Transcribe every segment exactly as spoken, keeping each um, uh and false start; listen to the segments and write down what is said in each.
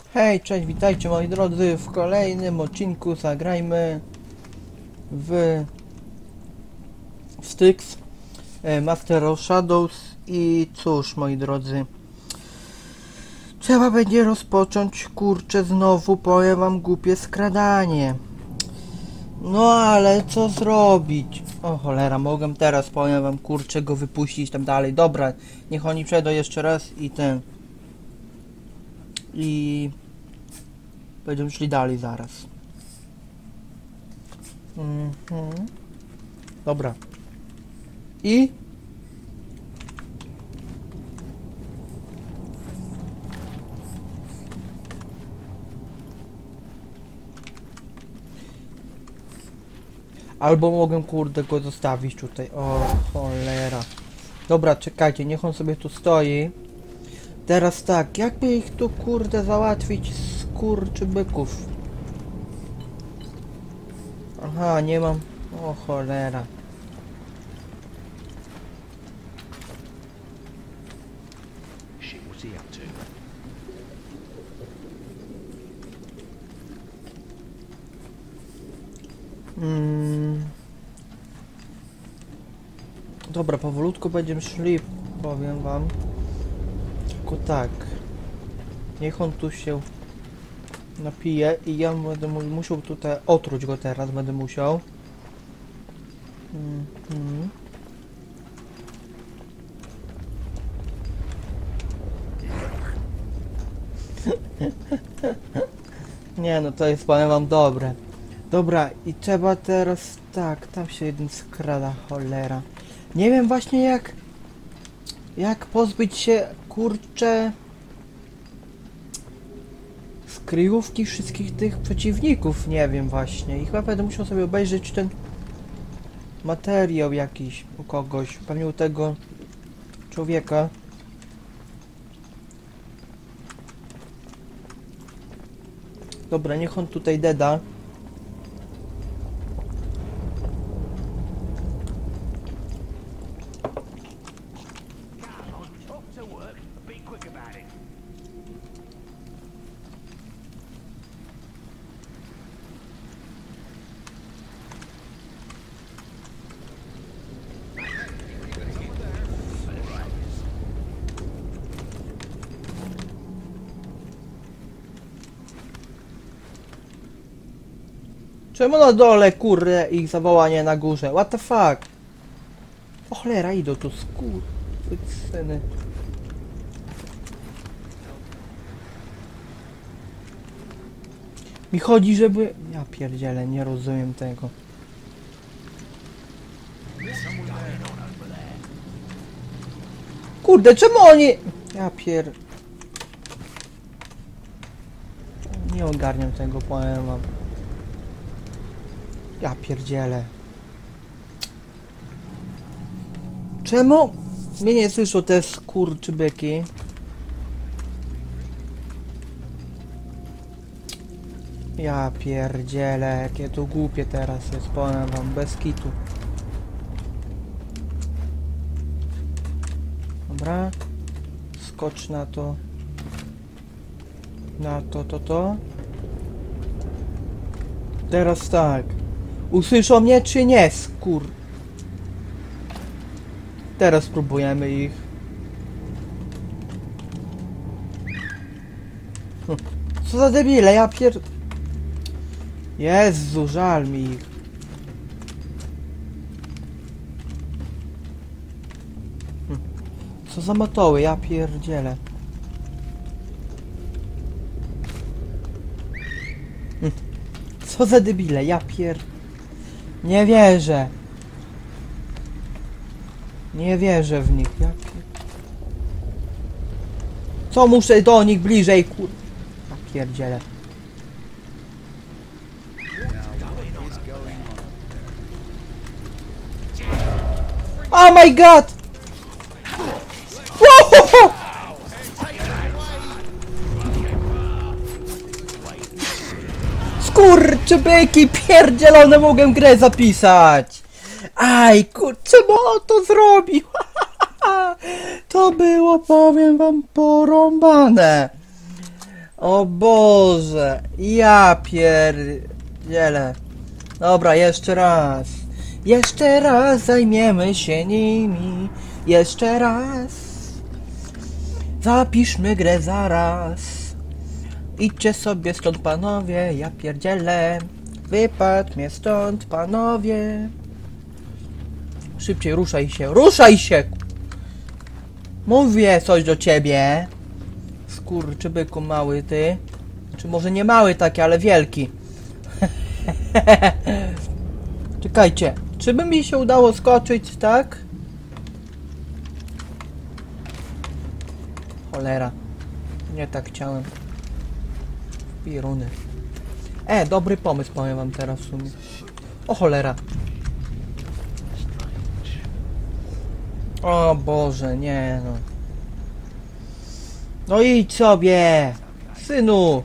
Hej, cześć, witajcie moi drodzy w kolejnym odcinku. Zagrajmy w Styx Master of Shadows. I cóż, moi drodzy, trzeba będzie rozpocząć, kurczę, znowu powiem wam, głupie skradanie. No ale co zrobić? O cholera, mogę teraz, powiem wam, kurczę, go wypuścić tam dalej. Dobra, niech oni przejdą jeszcze raz i ten i będziemy szli dalej zaraz. Mhm. Dobra. I albo mogę, kurde, go zostawić tutaj. O cholera. Dobra, czekajcie, niech on sobie tu stoi. Teraz tak, jakby ich tu, kurde, załatwić, skurczybyków. Aha, nie mam. O cholera. Mm. Dobra, powolutku będziemy szli, powiem wam. Tylko tak. Niech on tu się napije i ja będę mu musiał tutaj otruć go teraz, będę musiał. Mm-hmm. Nie no, to jest, powiem wam, dobre. Dobra, i trzeba teraz, tak, tam się jeden skrada, cholera. Nie wiem właśnie jak, jak pozbyć się, kurczę, z kryjówki wszystkich tych przeciwników, nie wiem właśnie. I chyba będę musiał sobie obejrzeć ten materiał jakiś u kogoś, pewnie u tego człowieka. Dobra, niech on tutaj deda. Czemu na dole, kurde, ich zawołanie na górze? What the fuck? O cholera, idą tu skur... syny. Mi chodzi, żeby... Ja pierdzielę, nie rozumiem tego. Kurde, czemu oni... Ja pier... Nie ogarniam tego, powiem wam. Ja pierdzielę. Czemu mnie nie słyszą te skurczybyki? Ja pierdzielę, jakie to głupie teraz jest, powiem wam, bez kitu. Dobra. Skocz na to. Na to, to, to. Teraz tak. Usłyszą mnie czy nie, skur... Teraz spróbujemy ich. Hm. Co za debile, ja pier... Jezu, żal mi ich. Hm. Co za matoły, ja pierdzielę. Hm. Co za debile, ja pier... Nie wierzę. Nie wierzę w nich. Jak... Co muszę do nich bliżej, kur... Ja pierdzielę. Oh my god! Wow! Skurczybyki pierdzielone, mogę grę zapisać! Aj, kurczę, bo on to zrobił! To było, powiem wam, porąbane! O Boże, ja pierdzielę. Dobra, jeszcze raz. Jeszcze raz zajmiemy się nimi. Jeszcze raz. Zapiszmy grę zaraz. Idźcie sobie stąd, panowie, ja pierdzielę. Wypadł mnie stąd, panowie. Szybciej, ruszaj się, ruszaj się! Mówię coś do ciebie. Skurczybyku mały ty. Czy może nie mały taki, ale wielki. Czekajcie, czy by mi się udało skoczyć, tak? Cholera. Nie tak chciałem. Piruny. E, dobry pomysł, powiem wam teraz w sumie. O cholera. O Boże, nie no. No idź sobie, synu.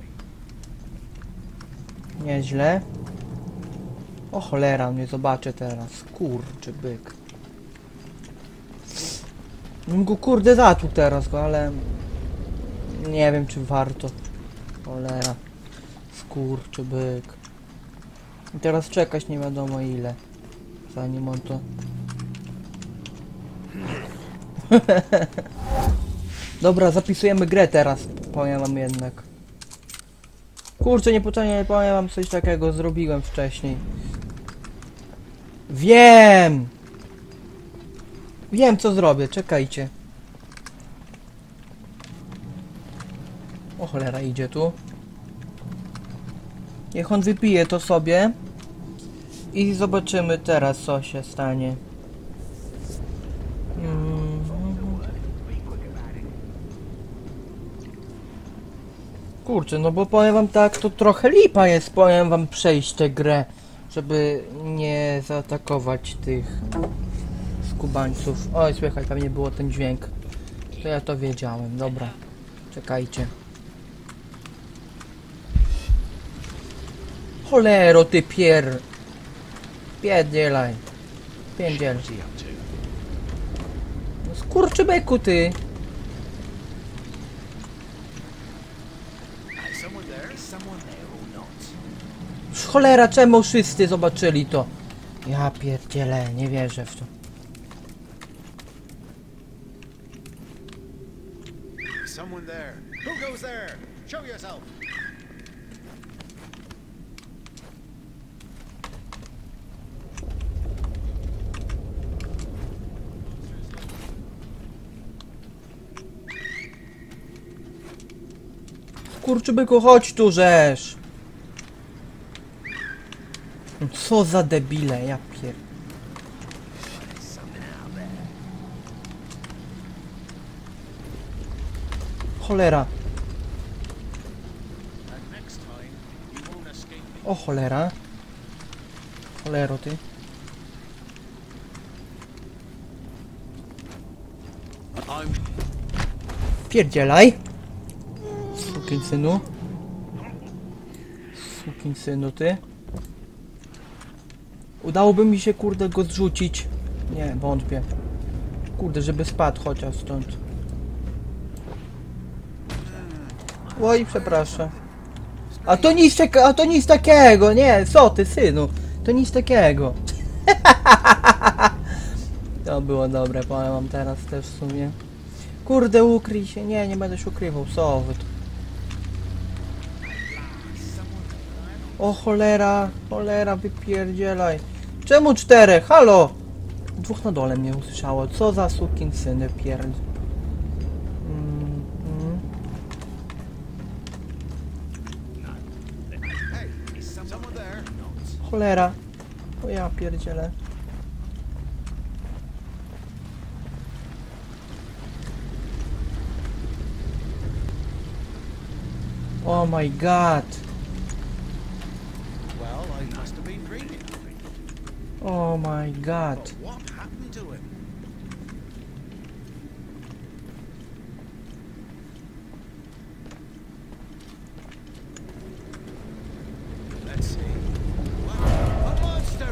Nieźle. O cholera, mnie zobaczy teraz. Kurczy byk. Bym go kurde zatłukł teraz go, ale nie wiem czy warto. Cholera. Skurczy byk. I teraz czekać nie wiadomo ile. Zanim on to... Dobra, zapisujemy grę teraz. Powiem wam jednak. Kurczę, niepotrzebnie powiem wam coś takiego. Zrobiłem wcześniej. Wiem! Wiem co zrobię, czekajcie. O cholera, idzie tu. Niech on wypije to sobie. I zobaczymy teraz co się stanie. Mm. Kurczę, no bo powiem wam tak, to trochę lipa jest, powiem wam, przejść tę grę, żeby nie zaatakować tych skubańców. Oj, słychać, pewnie było ten dźwięk. To ja to wiedziałem, dobra. Czekajcie. Cholero, ty pier... Pierdzielaj. Pierdziel. No skurczybyku, ty. Cholera, czemu wszyscy zobaczyli to? Ja pierdzielę, nie wierzę w to. Someone there. Who goes there? Show yourself. Kurczybyku, chodź tu, żeż. Co za debile, ja pier... Cholera. O cholera. Cholero ty. Pierdzielaj. Sukinsynu. Sukinsynu ty. Udałoby mi się kurde go zrzucić. Nie, wątpię. Kurde, żeby spadł chociaż stąd. Oj, przepraszam. A to nic, a to nic takiego, nie, co ty synu. To nic takiego. To było dobre, powiem wam teraz też w sumie. Kurde, ukryj się, nie, nie będę się ukrywał, co wy tu. O cholera, cholera, wypierdzielaj. Czemu czterech? Halo! Dwóch na dole mnie usłyszało. Co za sukinsyny pierd... Mm, mm. Cholera. O ja pierdzielę. Oh my god. Well, I must have been dreaming. Oh my god. But what happened to him? Let's see. Wow, a monster!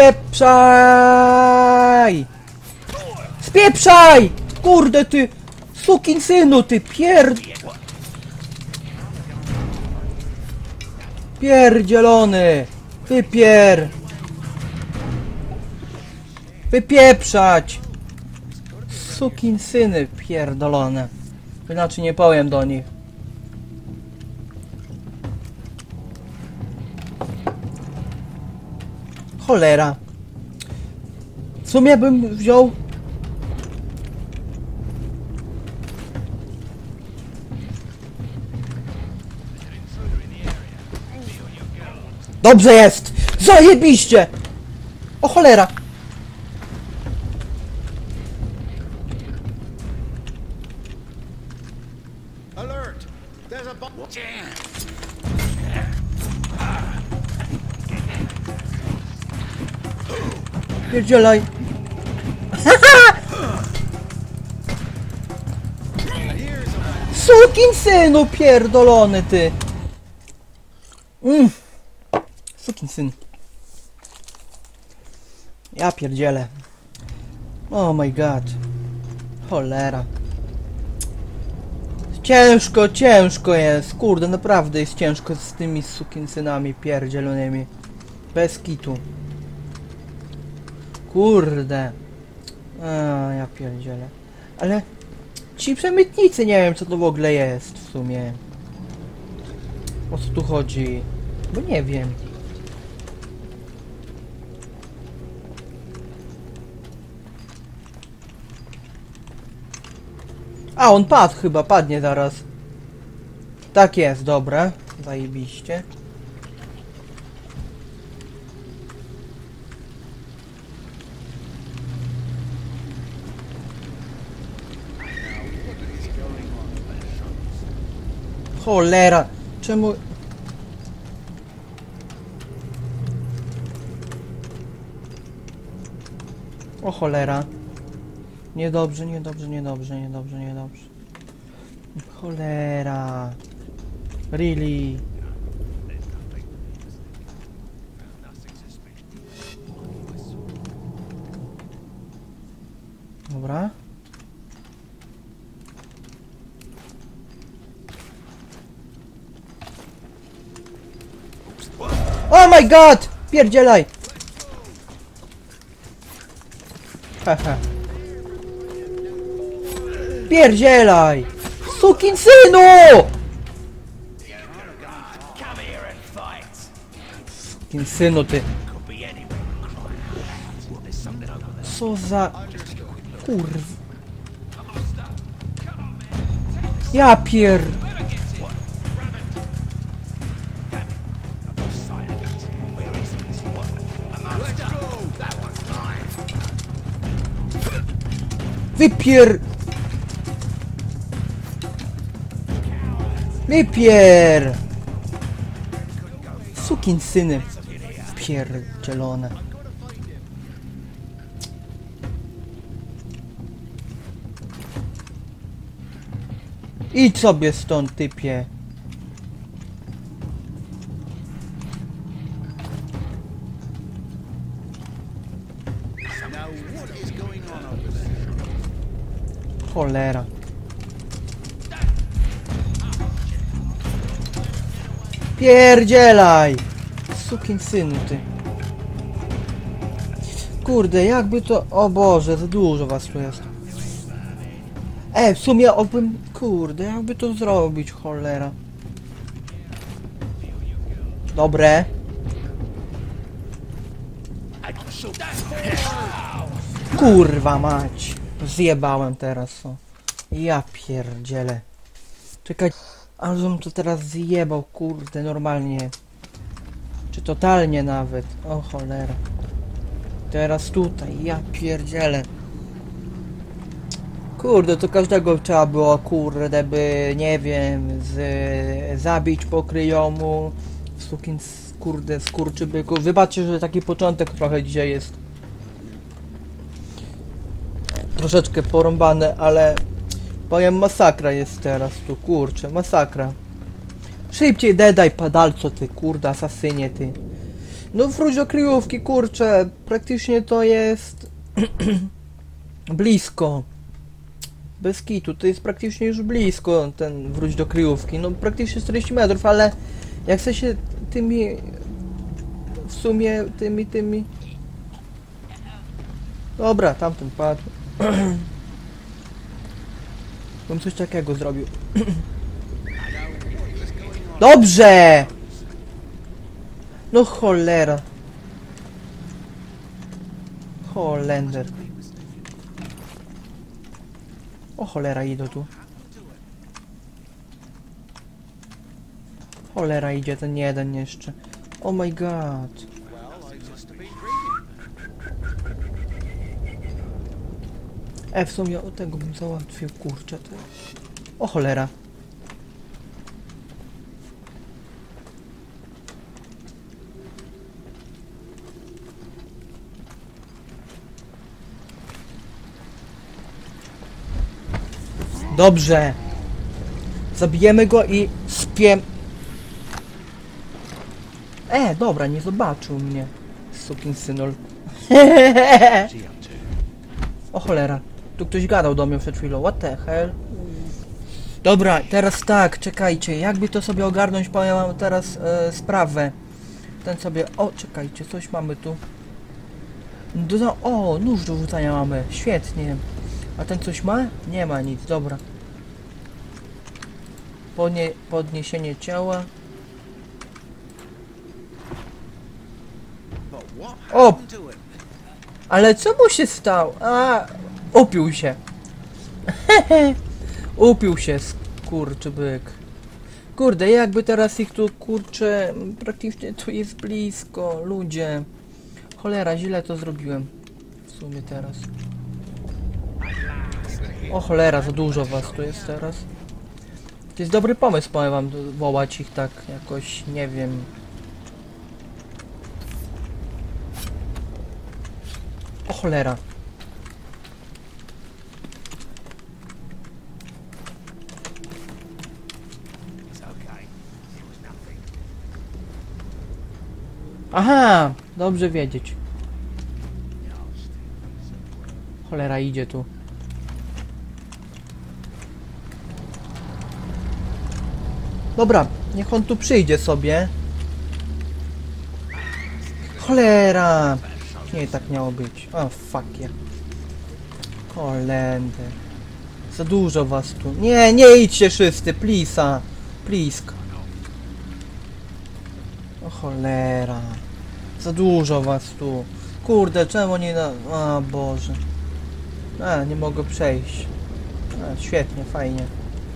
Spieprzaj! Spieprzaj! Kurde ty! Sukinsynu ty pierd... Pierdzielony! Wypier! Wypieprzać! Sukinsyny pierdolone. Inaczej nie powiem do nich. Cholera. W sumie bym wziął... Dobrze jest! Zajebiście! O cholera! Alert! There's a bomb. Pierdzielaj! Sukinsynu pierdolony ty! Mm. Sukinsyn. Ja pierdzielę. Oh my god. Cholera. Ciężko, ciężko jest. Kurde, naprawdę jest ciężko z tymi sukinsynami pierdzielonymi. Bez kitu. Kurde. A, ja pierdzielę. Ale ci przemytnicy, nie wiem co to w ogóle jest w sumie. O co tu chodzi? Bo nie wiem. A, on padł chyba, padnie zaraz. Tak jest, dobra. Zajebiście. Cholera, czemu... O cholera. Niedobrze, niedobrze, niedobrze, niedobrze, niedobrze. Cholera. Really. Dobra. Oh my god! Pierdzielaj! Haha. Pierdzielaj! Sukinsynu! Sukinsynu ty. Co za... Kurw... Ja pier... Wypier... Wypier... Sukinsyny. Pierdzielone. Idź sobie stąd, typie. Cholera. Pierdzielaj! Sukinsynu ty. Kurde, jakby to... O Boże, za dużo was tu jest. E, w sumie obym... Kurde, jakby to zrobić, cholera. Dobre. Kurwa mać. Zjebałem teraz, o. Ja pierdzielę. Czekaj, ale żebym to teraz zjebał, kurde, normalnie. Czy totalnie nawet. O cholera. Teraz tutaj, ja pierdzielę. Kurde, to każdego trzeba było, kurde, by, nie wiem, z, zabić pokryjomu. Sukin, kurde, skurczybyku. Wybaczcie, że taki początek trochę dzisiaj jest. Troszeczkę porąbane, ale powiem, masakra jest teraz tu, kurczę, masakra. Szybciej dedaj, padalco ty, kurde, asasynie ty. No wróć do kryjówki, kurczę, praktycznie to jest blisko. Bez kitu, to jest praktycznie już blisko ten wróć do kryjówki, no praktycznie czterdzieści metrów, ale jak chce się tymi... W sumie tymi, tymi... Dobra, tamten padł. Bym coś takiego zrobił. Dobrze! No cholera. Holender. O cholera, idę tu. Cholera, idzie ten jeden jeszcze. Oh my god. Well, I just been reading. E, w sumie o tego bym załatwił, kurczę. To... O cholera. Dobrze. Zabijemy go i spiem... E, dobra, nie zobaczył mnie. Sukinsynol. O cholera. Tu ktoś gadał do mnie przed chwilą. What the hell? Dobra, teraz tak, czekajcie. Jakby to sobie ogarnąć, powiem wam teraz e, sprawę. Ten sobie... O, czekajcie, coś mamy tu. Do, o, nóż do rzucania mamy. Świetnie. A ten coś ma? Nie ma nic, dobra. Podnie, podniesienie ciała. But what O! happened to him? Ale co mu się stało? A, upił się. Upił się, skurczybyk. Kurde, jakby teraz ich tu, kurczę, praktycznie tu jest blisko, ludzie. Cholera, źle to zrobiłem. W sumie teraz. O cholera, za dużo was tu jest teraz. To jest dobry pomysł, powiem wam, wołać ich tak jakoś, nie wiem. O cholera. It's okay. It was nothing. Aha, dobrze wiedzieć. Cholera, idzie tu. Dobra, niech on tu przyjdzie sobie. Cholera! Nie, tak miało być. O, fuck yeah. Kolender. Za dużo was tu. Nie, nie idźcie wszyscy, please. Please. O cholera. Za dużo was tu. Kurde, czemu nie na... O Boże. A, nie mogę przejść. A, świetnie, fajnie.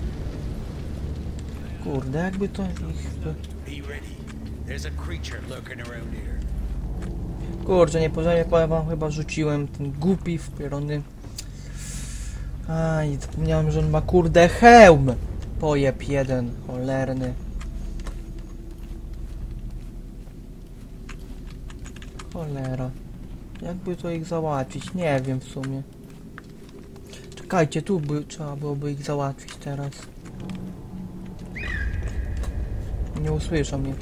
Kurde, jakby to ich... Be ready. There's a creature lurking around here. Kurczę, niepotrzebnie powiem wam, chyba rzuciłem ten głupi, wpierony... Aj, zapomniałem, że on ma kurde hełm! Pojeb jeden, cholerny. Cholera. Jakby to ich załatwić? Nie wiem w sumie. Czekajcie, tu by, trzeba byłoby ich załatwić teraz. Nie usłyszą mnie.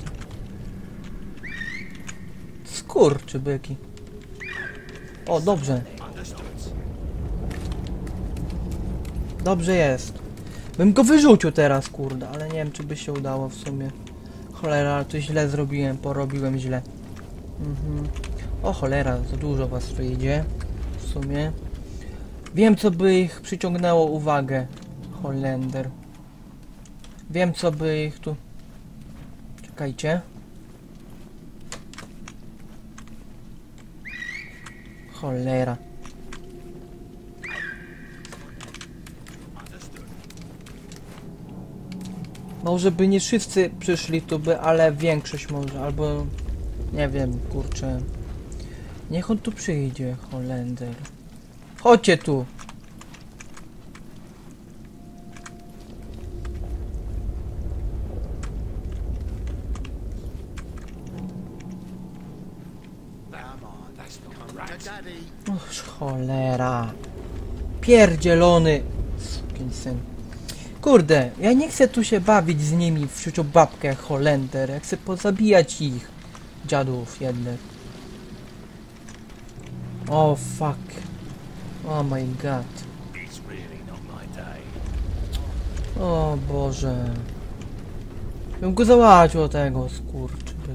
Skurczy byki. O, dobrze. Dobrze jest. Bym go wyrzucił teraz, kurde, ale nie wiem, czy by się udało w sumie. Cholera, ale to źle zrobiłem, porobiłem źle. Mhm. O cholera, za dużo was tu idzie. W sumie. Wiem, co by ich przyciągnęło uwagę. Holender. Wiem, co by ich tu... Czekajcie. Cholera. Może by nie wszyscy przyszli tu by, ale większość może, albo... Nie wiem, kurczę. Niech on tu przyjdzie, Holender. Chodźcie tu! Come on, that's not right. To daddy. Och, cholera. Pierdzielony sukinsyn. Kurde, ja nie chcę tu się bawić z nimi w siuciu babkę Holender. Ja chcę pozabijać ich. Dziadów jednych. O fuck. Oh my god. It's really not my day. O Boże. Bym go załatwił tego, skurczybyka.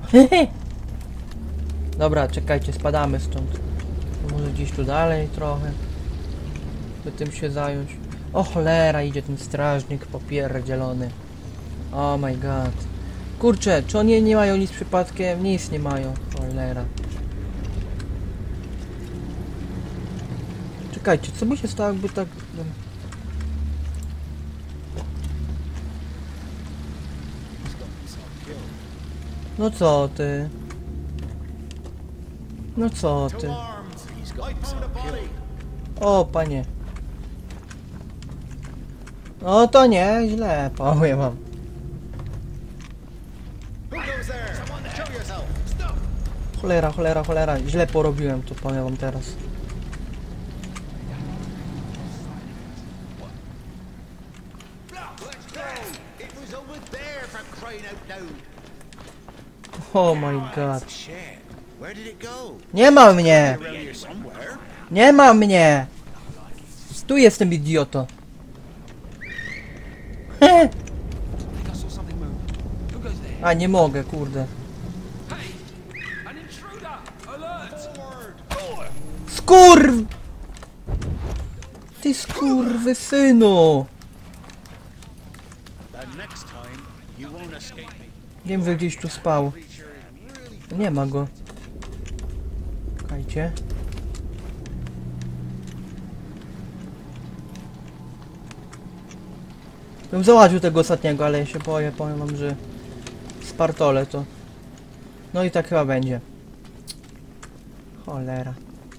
Dobra, czekajcie, spadamy stąd. To może gdzieś tu dalej trochę. By tym się zająć. O cholera, idzie ten strażnik popierdzielony. Oh my god. Kurczę, czy oni nie mają nic przypadkiem? Nic nie mają. Cholera. Czekajcie, co by się stało, jakby tak... No co ty? No co ty? To arms. He's got himself killed. O, panie. No to nie, źle, powiem wam. Who goes there? Someone there. Show yourself. Stop. Cholera, cholera, cholera. Źle porobiłem to, powiem wam teraz. Let's go. It was over there for crying out loud. Oh my god. Shit. Where did it go? Nie ma mnie! Around here somewhere. Nie ma mnie! Tu jestem, idioto. He. I saw something move. Who goes there? A, nie mogę, kurde. Hey! An intruder! Alert! Forward. Skurw! Ty skurwy synu! The next time you won't escape me. Wiem, że gdzieś tu spał. Nie ma go. Czekajcie. Bym załatwił tego ostatniego, ale ja się boję, powiem wam, że spartole to. No i tak chyba będzie. Cholera.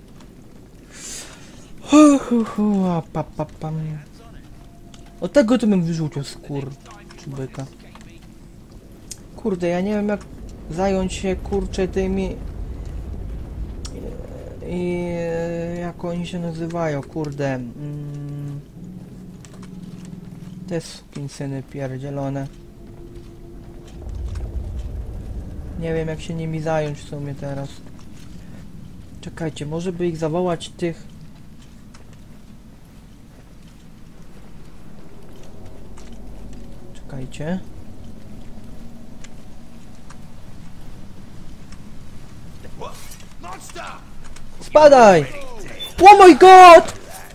Hu, hu, hu, a, pa, pa, pam. Od tego to bym wyrzucił skór czy byka. Kurde, ja nie wiem jak zająć się kurczę tymi i jak oni się nazywają, kurde. Mm. Te sukinsyny pierdzielone. Nie wiem jak się nimi zająć w sumie teraz. Czekajcie, może by ich zawołać tych. Czekajcie. Monster! Spadaj! Oh my god!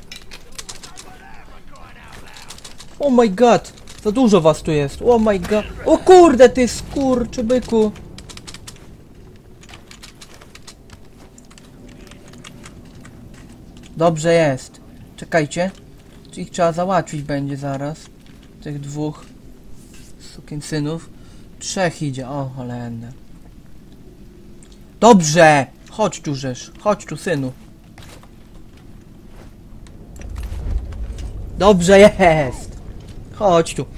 Oh my god! Za dużo was tu jest. Oh my god! O kurde, ty skurczy byku! Dobrze jest. Czekajcie. Ich trzeba załatwić będzie zaraz. Tych dwóch sukinsynów. Trzech idzie. O, cholerne. Dobrze! Chodź tu, żeż. Chodź tu, synu. Dobrze jest! Chodź tu.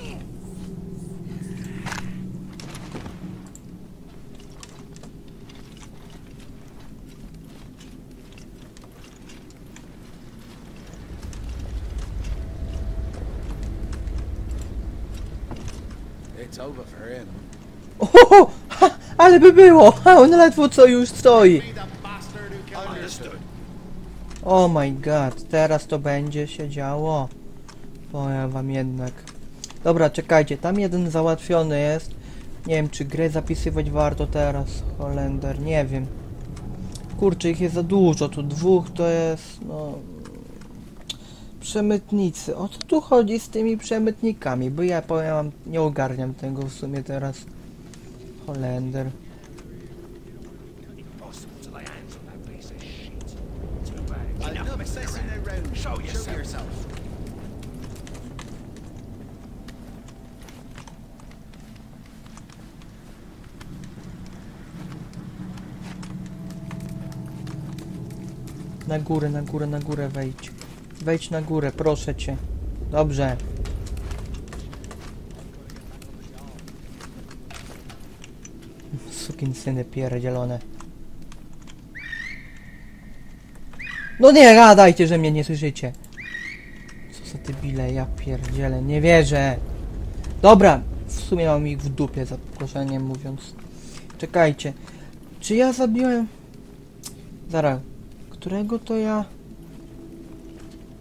It's over for him. Ohoho! Ha, ale by było! Ha, on ledwo co już stoi. Be the bastard who killed Understood. Oh my god, teraz to będzie się działo. Powiem wam jednak. Dobra, czekajcie, tam jeden załatwiony jest. Nie wiem, czy grę zapisywać warto teraz. Holender, nie wiem. Kurczę, ich jest za dużo, tu dwóch to jest, no... Przemytnicy. O co tu chodzi z tymi przemytnikami? Bo ja powiem wam, nie ogarniam tego w sumie teraz. Holender. Enough messing around. Show yourself. Na górę, na górę, na górę wejdź. Wejdź na górę, proszę cię. Dobrze. Sukinsyny pierdzielone. No nie gadajcie, że mnie nie słyszycie. Co za debile, ja pierdzielę, nie wierzę. Dobra, w sumie mam ich w dupie, za proszeniem mówiąc. Czekajcie. Czy ja zabiłem... Zaraz. Którego to ja...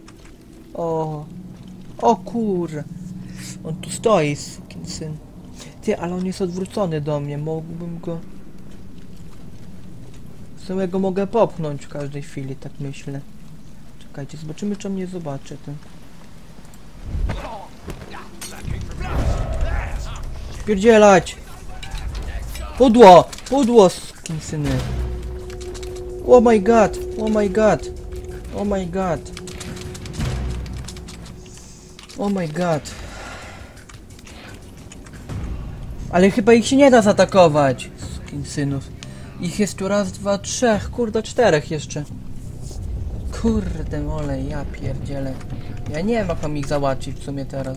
O... O kur... On tu stoi, sukinsyn. Ty, ale on jest odwrócony do mnie, mógłbym go... W sumie go mogę popchnąć w każdej chwili, tak myślę. Czekajcie, zobaczymy, czy on mnie zobaczy, ten. Spierdzielać! Pudło! Pudło, skinsyny! Oh my god! Oh my god! Oh my god! Oh my god! Ale chyba ich się nie da zaatakować! Skinsynów. Ich jest tu raz, dwa, trzech, kurde, czterech jeszcze. Kurde mole, ja pierdzielę. Ja nie wiem, jak mam ich załatwić w sumie teraz.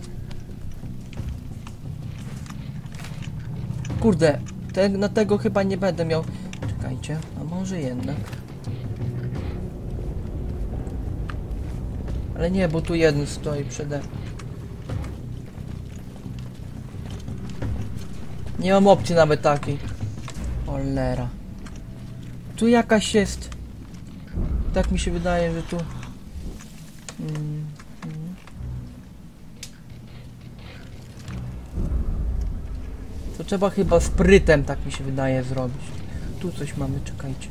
Kurde, te, na tego chyba nie będę miał... Czekajcie, a może jednak. Ale nie, bo tu jeden stoi przede... Nie mam opcji nawet takiej. Cholera. Tu jakaś jest... Tak mi się wydaje, że tu... Mm, mm. To trzeba chyba sprytem, tak mi się wydaje, zrobić. Tu coś mamy, czekajcie.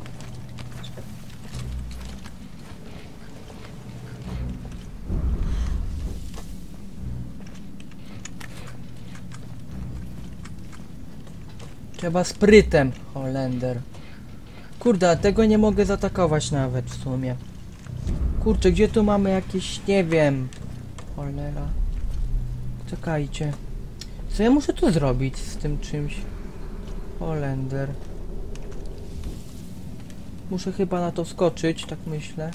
Trzeba sprytem, Holender. Kurde, tego nie mogę zaatakować nawet w sumie. Kurczę, gdzie tu mamy jakieś, nie wiem. Cholera. Czekajcie. Co ja muszę tu zrobić z tym czymś? Holender. Muszę chyba na to skoczyć, tak myślę.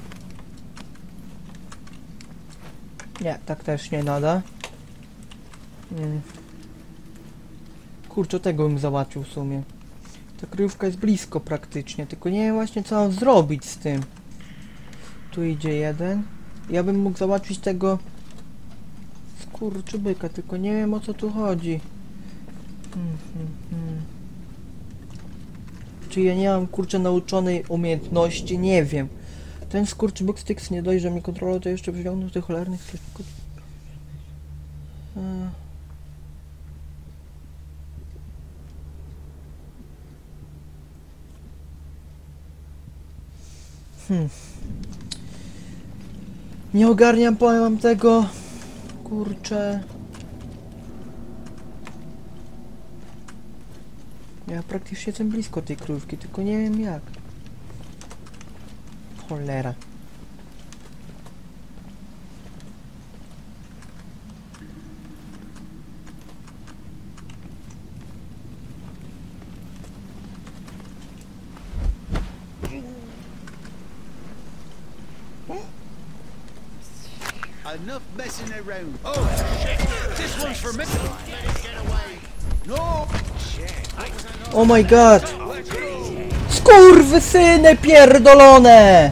Nie, tak też nie nada. Hmm. Kurczę, tego bym załatwił w sumie. Ta kryjówka jest blisko praktycznie, tylko nie wiem właśnie, co mam zrobić z tym. Tu idzie jeden. Ja bym mógł załatwić tego skurczybyka, tylko nie wiem, o co tu chodzi. Hmm, hmm, hmm. Czy ja nie mam, kurczę, nauczonej umiejętności? Nie wiem. Ten skurczybyk Styx nie dość, że mnie kontroluje, to jeszcze wziął tych cholernych sklepków. Hmm. Nie ogarniam, powiem wam tego. Kurczę. Ja praktycznie jestem blisko tej krówki, tylko nie wiem jak. Cholera. Enough messing around. Oh shit! This one's for me. Let it get away. No. Shit. Oh my god! Skurwysyny pierdolone!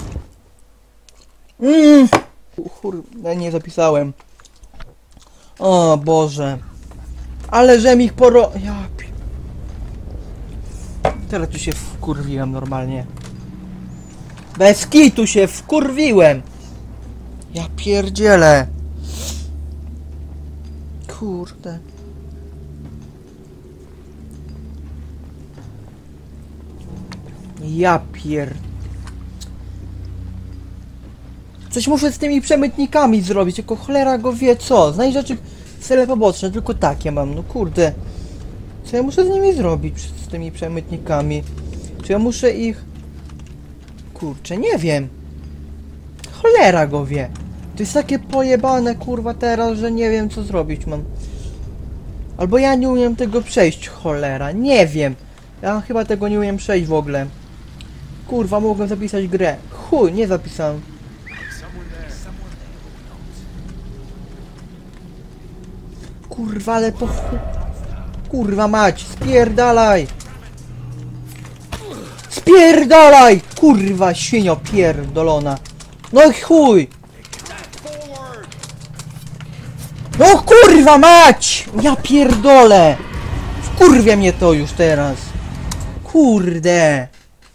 Mmm! Kurde, nie zapisałem. O Boże. Ale żem ich poro... Ja pi... Teraz tu się wkurwiłem normalnie. Bez kitu się wkurwiłem! Ja pierdzielę. Kurde. Ja pier... Coś muszę z tymi przemytnikami zrobić, tylko cholera go wie co. Znajdź rzeczy cele poboczne, tylko takie mam, no kurde. Co ja muszę z nimi zrobić, z tymi przemytnikami? Czy ja muszę ich... Kurczę, nie wiem. Cholera go wie. To jest takie pojebane, kurwa, teraz, że nie wiem, co zrobić mam. Albo ja nie umiem tego przejść, cholera. Nie wiem. Ja chyba tego nie umiem przejść w ogóle. Kurwa, mogłem zapisać grę. Chuj, nie zapisałem. Kurwa, ale po chuj... Kurwa mać, spierdalaj! Spierdalaj! Kurwa, świnio pierdolona. No i chuj! No kurwa mać! Ja pierdolę! Wkurwia mnie to już teraz. Kurde!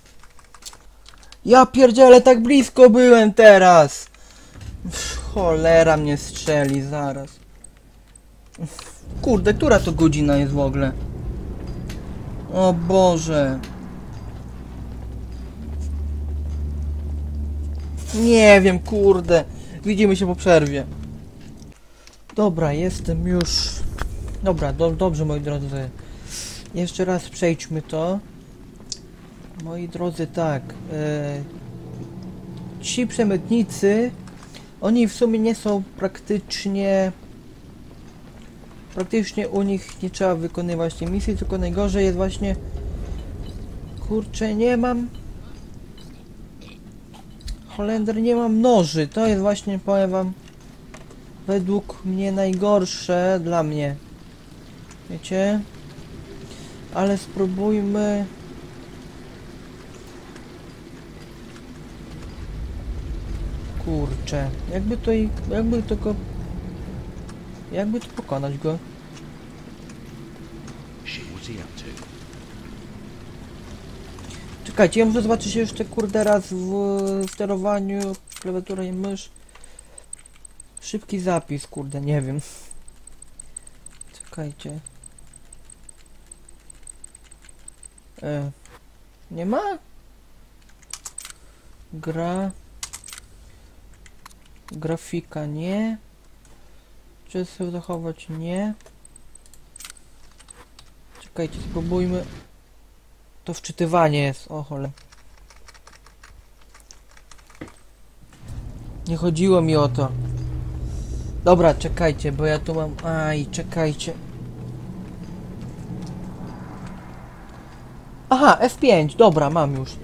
Ja pierdzielę, tak blisko byłem teraz! Cholera mnie strzeli zaraz. Kurde, która to godzina jest w ogóle? O Boże. Nie wiem, kurde. Widzimy się po przerwie. Dobra, jestem już... Dobra, do, dobrze moi drodzy. Jeszcze raz przejdźmy to. Moi drodzy, tak. E, ci przemytnicy, oni w sumie nie są praktycznie... Praktycznie u nich nie trzeba wykonywać tej misji, tylko najgorzej jest właśnie... Kurczę, nie mam... Holender, nie mam noży. To jest właśnie, powiem wam, według mnie najgorsze dla mnie. Wiecie? Ale spróbujmy... Kurczę, jakby to i... jakby to go... Jakby to pokonać go? Shit, what's he up to? Czekajcie, ja muszę zobaczyć jeszcze kurde raz w sterowaniu, klawiatura i mysz. Szybki zapis, kurde, nie wiem. Czekajcie. E, nie ma? Gra. Grafika nie. Czy sobie zachować nie. Czekajcie, spróbujmy. To wczytywanie jest, o cholera. Nie chodziło mi o to. Dobra, czekajcie, bo ja tu mam... Aj, czekajcie. Aha, F pięć, dobra, mam już.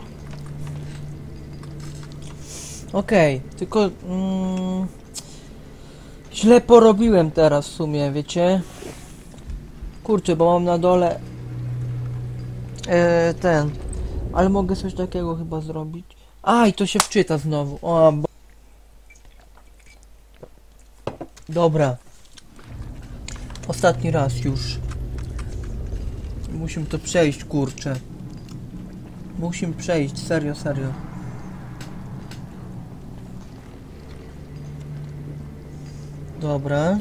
Okej, okay, tylko... Mm, źle porobiłem teraz w sumie, wiecie? Kurczę, bo mam na dole... Eee, ten... Ale mogę coś takiego chyba zrobić. Aj, to się wczyta znowu. O, bo... Dobra. Ostatni raz już. Musimy to przejść, kurczę. Musimy przejść, serio, serio. Dobra.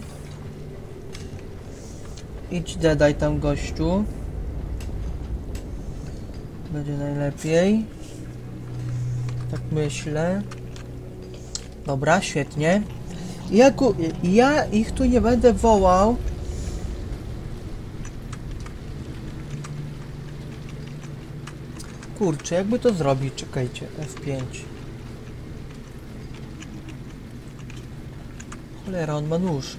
Idź, dedaj tam, gościu. Będzie najlepiej. Tak myślę. Dobra, świetnie. Ja, ja ich tu nie będę wołał. Kurczę, jakby to zrobić? Czekajcie, F pięć. Cholera, on ma nóż.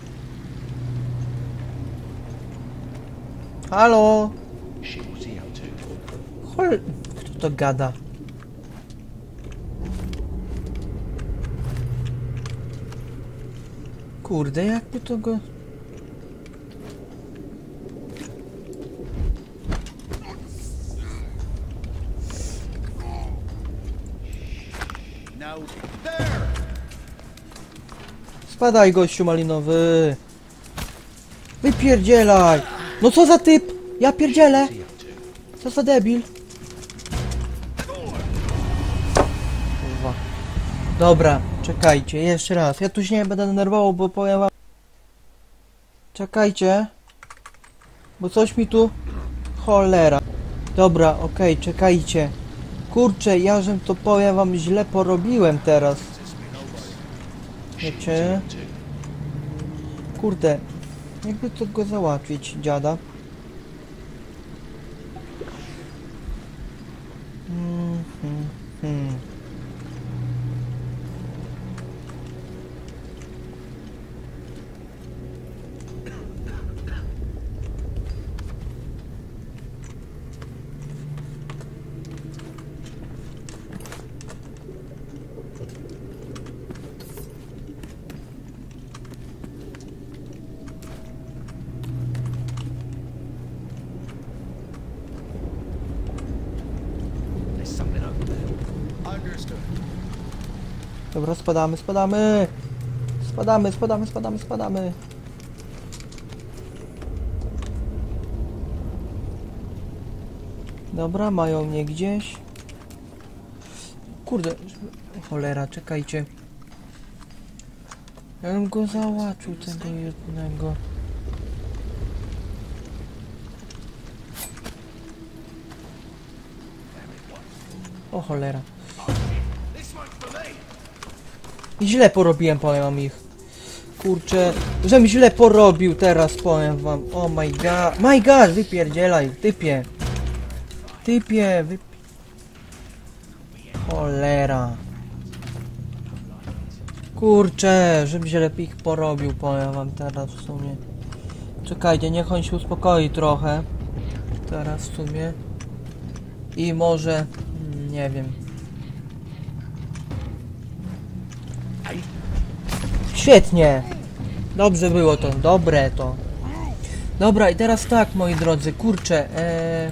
Halo? Shit, what's he up to? Chol... Kto to gada? Kurde, jakby to go... Now, there! Spadaj, gościu malinowy! Wypierdzielaj! No co za typ! Ja pierdzielę! What's he up to? Co za debil! Kurwa. Dobra, czekajcie, jeszcze raz. Ja tu się nie będę denerwował, bo powiem wam... Czekajcie. Bo coś mi tu... Cholera. Dobra, okej, okay, czekajcie. Kurczę, ja żem to powiem wam źle porobiłem teraz. Wiecie? Kurde. Jakby to go załatwić, dziada. Hmm, hmm, hmm. There's something over there. Understood. Dobra, spadamy, spadamy. Spadamy, spadamy, spadamy, spadamy. Dobra, mają mnie gdzieś. Kurde, cholera, czekajcie. Ja bym go załatwił, tego jednego. O cholera. I źle porobiłem, powiem wam ich. Kurczę, żem źle porobił teraz, powiem wam. Oh my god. My god, wypierdzielaj, typie. Typie, wyp... Cholera. Kurczę, żebym źle ich porobił, powiem wam teraz w sumie. Czekajcie, niech on się uspokoi trochę. Teraz w sumie. I może... nie wiem. Świetnie! Dobrze było to, dobre to. Dobra, i teraz tak, moi drodzy, kurczę, ee...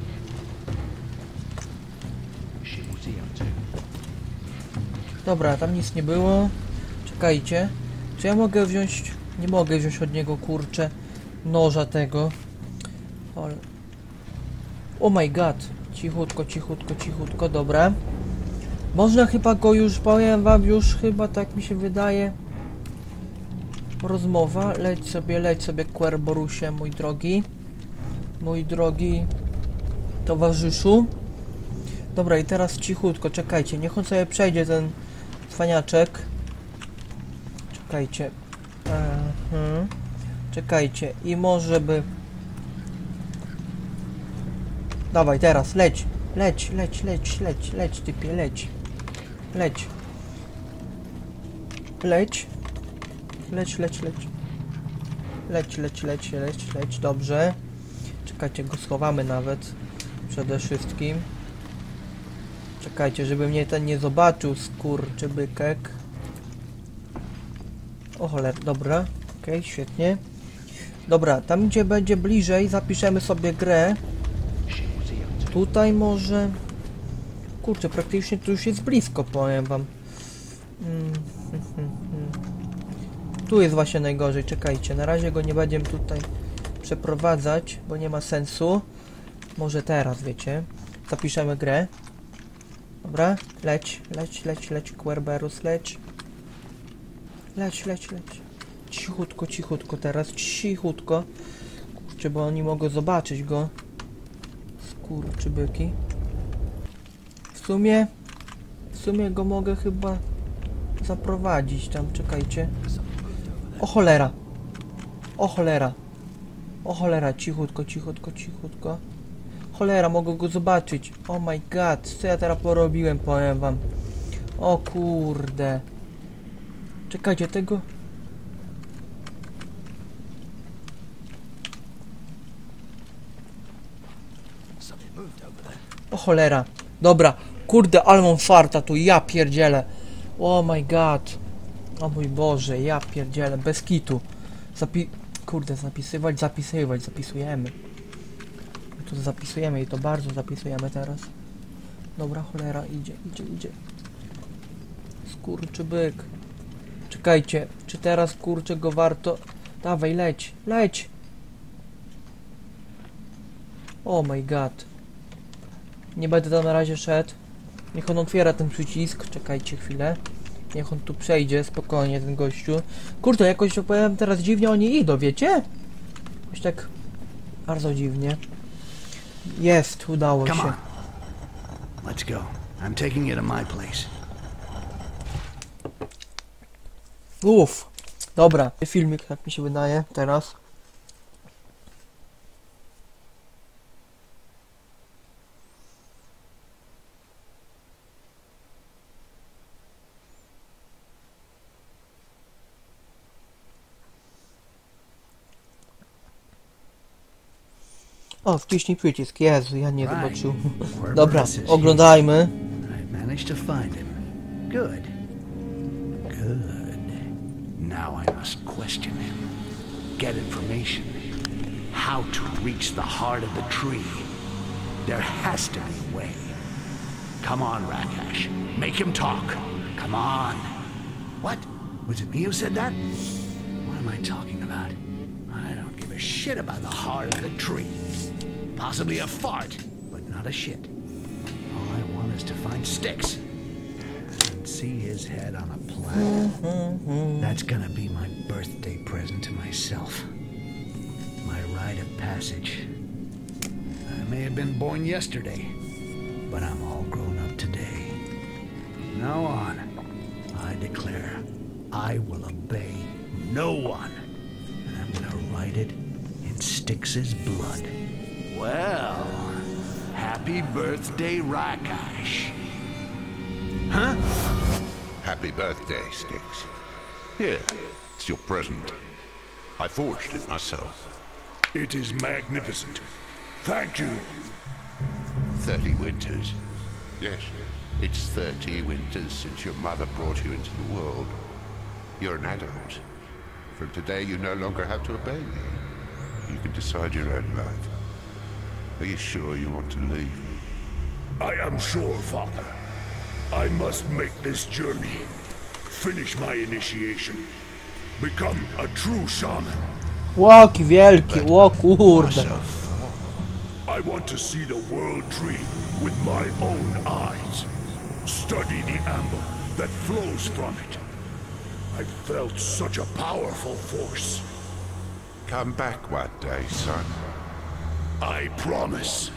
Dobra, tam nic nie było. Czekajcie. Czy ja mogę wziąć... Nie mogę wziąć od niego, kurczę, noża tego. Ale... Oh my god. Cichutko, cichutko, cichutko, dobra. Można chyba go już, powiem wam, już chyba tak mi się wydaje. Rozmowa, leć sobie, leć sobie, Querborusie, mój drogi. Mój drogi towarzyszu. Dobra, i teraz cichutko, czekajcie, niech on sobie przejdzie, ten cwaniaczek. Czekajcie. Mhm. Czekajcie, i może by... Dawaj, teraz, leć, leć, leć, leć, leć, leć, typie, leć. Leć. Leć. Leć, leć, leć. Leć, leć, leć, leć, leć, dobrze. Czekajcie, go schowamy nawet. Przede wszystkim. Czekajcie, żeby mnie ten nie zobaczył, skurczybykek. O cholera, dobra. Okej, okay, świetnie. Dobra, tam gdzie będzie bliżej, zapiszemy sobie grę. Tutaj może... Kurczę, praktycznie tu już jest blisko, powiem wam. Mm, hmm, hmm, hmm. Tu jest właśnie najgorzej, czekajcie. Na razie go nie będziemy tutaj przeprowadzać, bo nie ma sensu. Może teraz, wiecie. Zapiszemy grę. Dobra, leć, leć, leć, leć, Querberus, leć. Leć, leć, leć. Cichutko, cichutko teraz, cichutko. Kurczę, bo oni mogą zobaczyć go. Skurczybyki. W sumie, w sumie go mogę chyba zaprowadzić tam, czekajcie. O cholera. O cholera. O cholera, cichutko, cichutko, cichutko. Cholera, mogę go zobaczyć. Oh my god, co ja teraz porobiłem, powiem wam. O kurde. Czekajcie, tego... O cholera. Dobra, kurde, ale mam farta tu, ja pierdzielę. Oh my god. O mój Boże, ja pierdzielę, bez kitu. Zapi... Kurde, zapisywać, zapisywać, zapisujemy. To zapisujemy i to bardzo zapisujemy teraz. Dobra, cholera, idzie, idzie, idzie. Skurczy byk. Czekajcie, czy teraz kurczę go warto... Dawaj, leć, leć! Oh my god. Nie będę tam na razie szedł. Niech on otwiera ten przycisk. Czekajcie chwilę. Niech on tu przejdzie, spokojnie, ten gościu. Kurde, jakoś opowiem teraz dziwnie oni idą, wiecie? Jakoś tak bardzo dziwnie. Jest, udało się. Let's go. I'm taking you to my place. Uff. Dobra, filmik, jak mi się wydaje, teraz. O, wciśnij przycisk. Jezu, ja nie zobaczył. Dobra, oglądajmy. I managed to find him. Good. Good. Now I must question him. Get information. How to reach the heart of the tree. There has to be a way. Come on, Rakash. Make him talk. Come on. What? Was it me who said that? What am I talking about? I don't give a shit about the heart of the tree. Possibly a fart, but not a shit. All I want is to find Styx and see his head on a plaque. That's gonna be my birthday present to myself. My rite of passage. I may have been born yesterday, but I'm all grown up today. now on, I declare I will obey no one. And I'm gonna write it in Styx's blood. Well, happy birthday, Rakash. Huh? Happy birthday, Styx. Here, it's your present. I forged it myself. It is magnificent. Thank you. Thirty winters. Yes, it's thirty winters since your mother brought you into the world. You're an adult. From today, you no longer have to obey me. You can decide your own life. Are you sure you want to leave? I am sure, Father. I must make this journey. Finish my initiation. Become a true shaman. Łoki wielki, o kurde. I want to see the world tree with my own eyes. Study the amber that flows from it. I felt such a powerful force. Come back one day, son. I promise.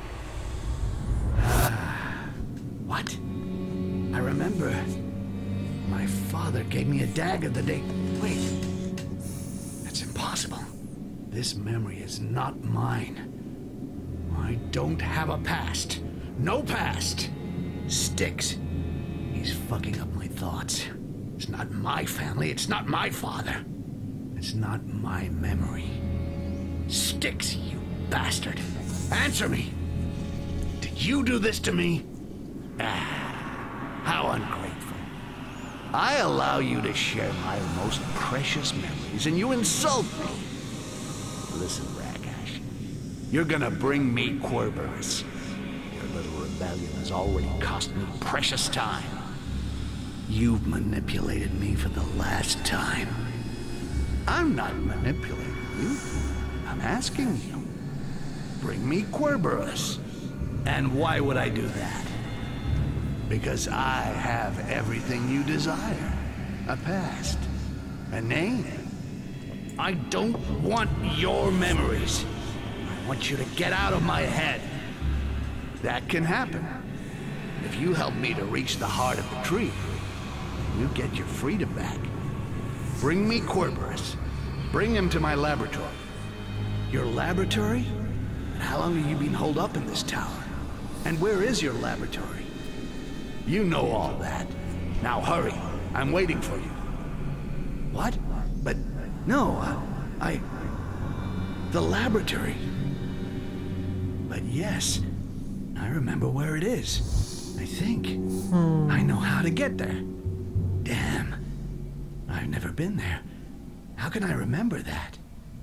What? I remember. My father gave me a dagger the day... Wait. That's impossible. This memory is not mine. I don't have a past. No past. Styx. He's fucking up my thoughts. It's not my family. It's not my father. It's not my memory. Styx, you bastard. Answer me. Did you do this to me? Ah, how ungrateful. I allow you to share my most precious memories, and you insult me. Listen, Rakash. You're gonna bring me Querberus. Your little rebellion has already cost me precious time. You've manipulated me for the last time. I'm not manipulating you. I'm asking you. Bring me Querberus. And why would I do that? Because I have everything you desire. A past. A name. I don't want your memories. I want you to get out of my head. That can happen. If you help me to reach the heart of the tree, you get your freedom back. Bring me Querberus. Bring him to my laboratory. Your laboratory? And how long have you been holed up in this tower? And where is your laboratory? You know all that. Now hurry. I'm waiting for you. What? But no, I... I the laboratory. But yes, I remember where it is. I think. Hmm. I know how to get there. Damn. I've never been there. How can I remember that?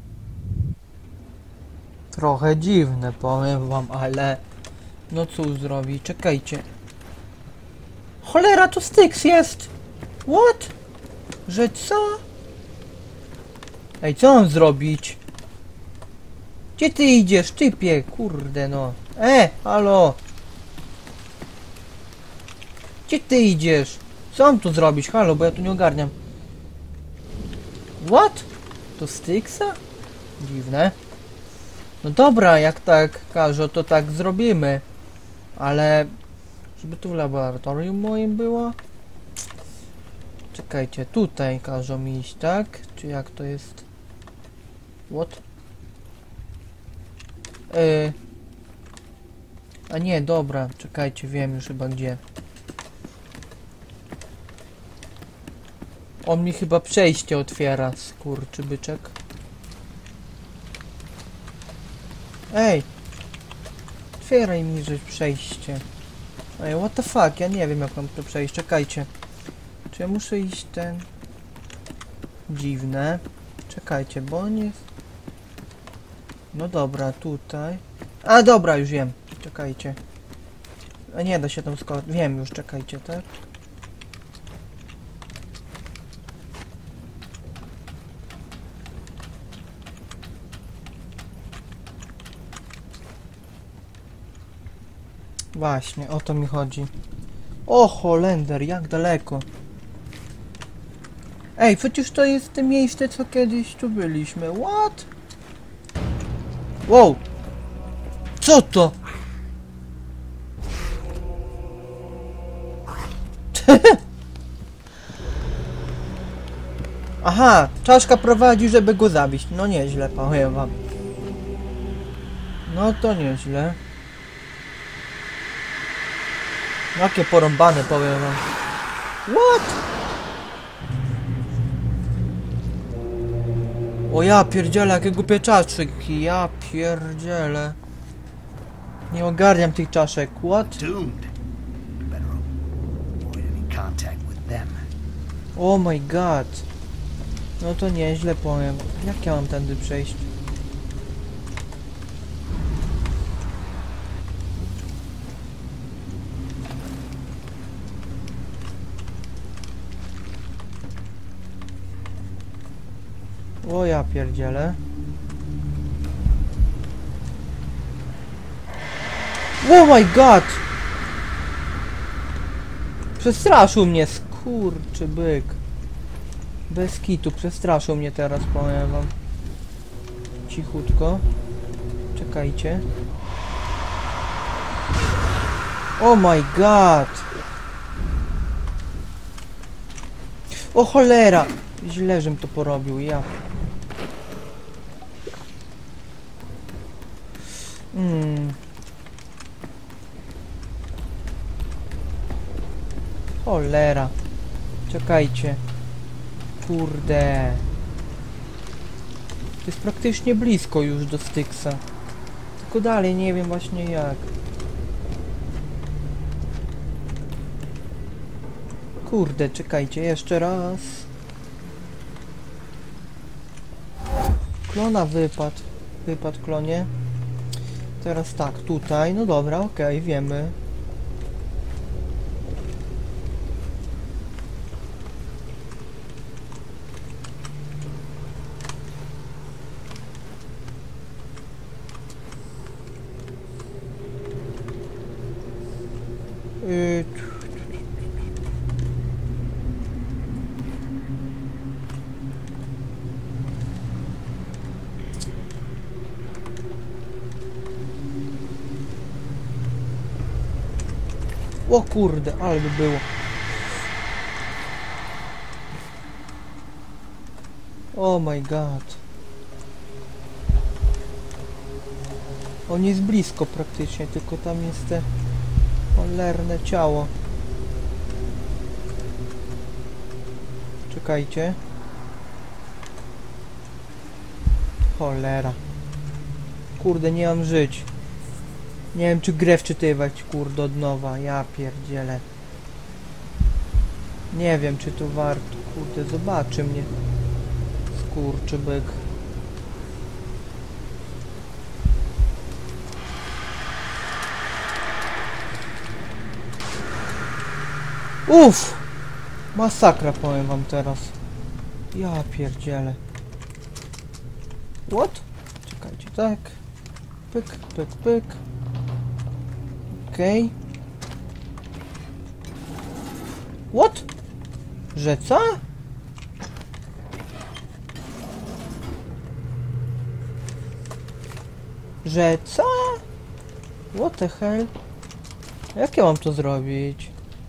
Trochę dziwne, powiem wam, ale... No cóż zrobić, czekajcie. Cholera, tu Styx jest! What? Że co? Ej, co mam zrobić? Gdzie ty idziesz, typie? Kurde no. E, halo! Gdzie ty idziesz? Co mam tu zrobić? Halo, bo ja tu nie ogarniam. What? To Styxa? Dziwne. No dobra, jak tak każą, to tak zrobimy. Ale... Żeby tu w laboratorium moim było? Czekajcie, tutaj każą mi iść, tak? Czy jak to jest? What? Yy... A nie, dobra, czekajcie, wiem już chyba gdzie. On mi chyba przejście otwiera, skurczybyczek. Ej! Otwieraj mi, że przejście. Ej, what the fuck, ja nie wiem jak mam to przejść, czekajcie. Czy ja muszę iść ten... Dziwne. Czekajcie, bo on jest... No dobra, tutaj. A dobra, już wiem. Czekajcie. A nie da się tam skoczyć. Wiem już, czekajcie, tak? Właśnie, o to mi chodzi. O, Holender, jak daleko. Ej, przecież to jest to miejsce, co kiedyś tu byliśmy. What? Wow! Co to? Aha, czaszka prowadzi, żeby go zabić. No nieźle, powiem wam. No to nieźle. Jakie porąbane, powiem wam. What? O ja pierdzielę, jakie głupie czaszki. Ja pierdzielę. Nie ogarniam tych czaszek. What? Doomed. Better avoid any contact with them. Oh my god. No to nieźle, powiem. Jak ja mam tędy przejść? O ja pierdzielę. Oh my god! Przestraszył mnie, skurczy byk. Bez kitu, przestraszył mnie teraz, powiem wam. Cichutko. Czekajcie. Oh my god! O cholera! Źle, żem to porobił, ja. Hmm. Cholera. Czekajcie. Kurde. To jest praktycznie blisko już do Styxa. Tylko dalej nie wiem właśnie jak. Kurde, czekajcie, jeszcze raz. Klona wypadł. Wypadł klonie. Teraz tak, tutaj. No dobra, okej, okay, wiemy. Yy, O kurde, ale by było. Oh my god. On jest blisko praktycznie, tylko tam jest te cholerne ciało. Czekajcie. Cholera. Kurde, nie mam żyć. Nie wiem, czy grę wczytywać, kurde, od nowa. Ja pierdzielę. Nie wiem, czy to warto. Kurde, zobaczy mnie. Skurczybyk. Uff! Masakra, powiem wam teraz. Ja pierdzielę. What? Czekajcie, tak. Pyk, pyk, pyk. Okej. Okay. What? Że co? Że co? What the hell? Jak ja mam to zrobić?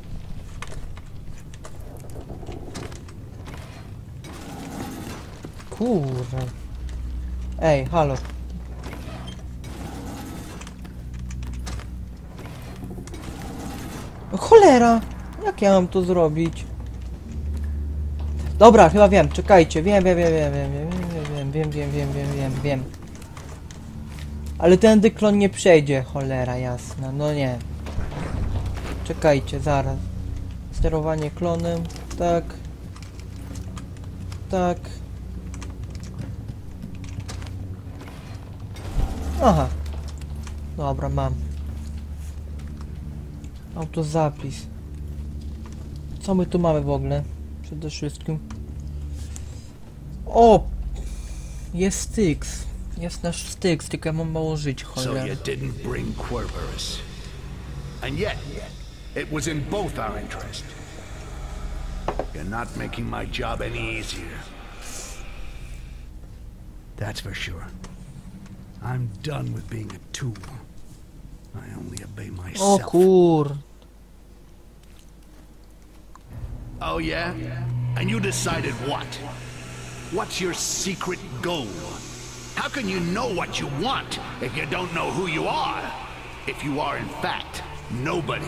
Kurwa. Ej, halo. Cholera! Jak ja mam to zrobić? Dobra, chyba wiem, czekajcie, wiem, wiem, wiem, wiem, wiem, wiem, wiem, wiem, wiem, wiem, wiem, wiem, wiem. Ale tędy klon nie przejdzie, cholera jasna, no nie. Czekajcie, zaraz. Sterowanie klonem, tak. Tak. Aha. Dobra, mam. Autozapis. Co my tu mamy w ogóle? Przede wszystkim. O! Jest Styx. Jest nasz Styx, tylko ja mam mało żyć, So cholera. you didn't bring Querberus. And yet, it was in both our interest. You're not making my job any easier. That's for sure. I'm done with being a tool. I only obey O myself. kur... Oh, yeah? And you decided what? What's your secret goal? How can you know what you want if you don't know who you are? If you are, in fact, nobody.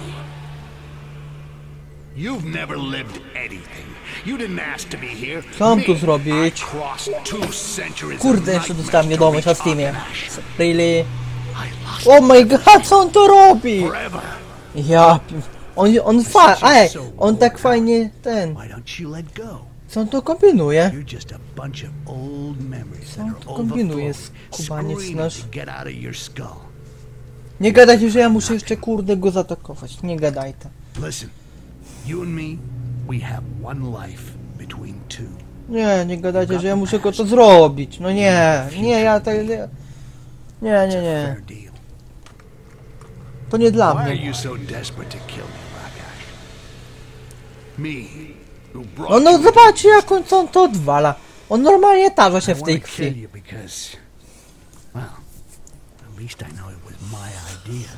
You've never lived anything. You didn't ask to be here. Co mam tu Me, zrobić? I crossed two centuries Kurde, of jeszcze nightmares dostałem to wiadomość na reach Steamie. Argonash. Really? I lost Oh my god, co on to robi? forever. Ja... pi- On, on fa... Ej, on tak fajnie... ten... Why don't you let go? Co on to kombinuje? You're just a bunch of old memories Co that on are to kombinuje, overflowing, skubaniec screaming nasz? to get out of your skull. Nie gadajcie, że ja muszę jeszcze kurde go zaatakować. Nie gadajcie. Listen, you and me, we have one life between two. Nie, nie gadajcie, że ja muszę go to zrobić. No nie, nie, ja tak... Nie, nie, nie, nie. Fair deal. To nie dla Why are mnie. you so desperate to kill me, Ragash? Me, who brought No, no you zobaczcie, jak on, co on to odwala. On normalnie tarza się I w tej wanna kill krwi. you because, well, at least I know it was my idea.